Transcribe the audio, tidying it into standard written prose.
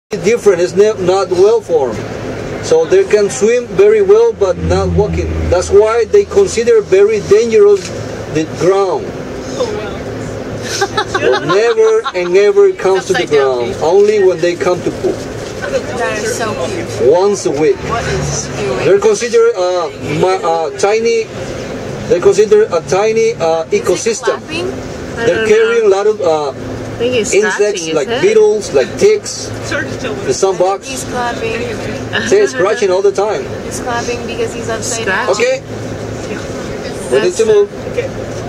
different. It's not well formed. So they can swim very well, but not walking. That's why they consider very dangerous the ground. Never and never comes to the ground. Only when they come to poop. That is so cute. Once a week. What is he doing? They're considered tiny. They consider a tiny ecosystem. They're carrying a lot of insects like beetles, like ticks, the sunbugs. He's clapping. Say it's scratching all the time. He's clapping because he's upside down. Okay. We need to move.